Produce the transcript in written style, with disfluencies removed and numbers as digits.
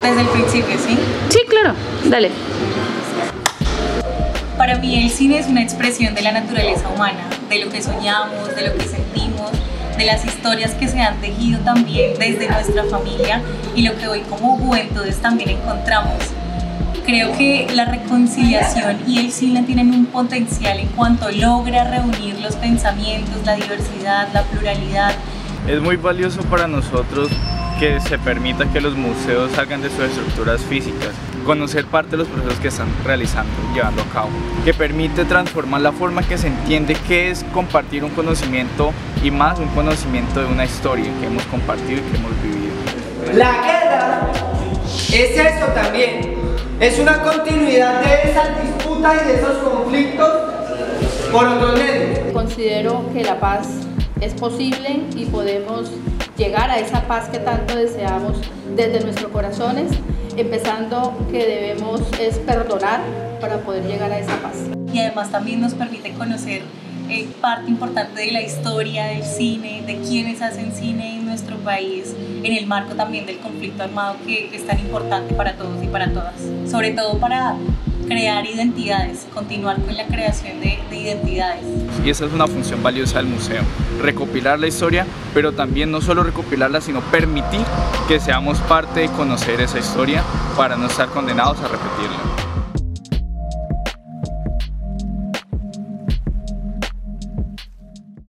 Desde el principio, ¿sí? Sí, claro, dale. Para mí el cine es una expresión de la naturaleza humana, de lo que soñamos, de lo que sentimos, de las historias que se han tejido también desde nuestra familia y lo que hoy como juventudes también encontramos. Creo que la reconciliación y el cine tienen un potencial en cuanto logra reunir los pensamientos, la diversidad, la pluralidad. Es muy valioso para nosotros que se permita que los museos salgan de sus estructuras físicas, conocer parte de los procesos que están realizando, llevando a cabo, que permite transformar la forma que se entiende qué es compartir un conocimiento y más un conocimiento de una historia que hemos compartido y que hemos vivido. La guerra es esto también, es una continuidad de esas disputas y de esos conflictos por otros medios. Considero que la paz es posible y podemos llegar a esa paz que tanto deseamos desde nuestros corazones, empezando que debemos es perdonar para poder llegar a esa paz. Y además también nos permite conocer parte importante de la historia del cine, de quienes hacen cine en nuestro país, en el marco también del conflicto armado que es tan importante para todos y para todas, sobre todo para crear identidades, continuar con la creación de identidades. Y esa es una función valiosa del museo, recopilar la historia, pero también no solo recopilarla, sino permitir que seamos parte de conocer esa historia para no estar condenados a repetirla.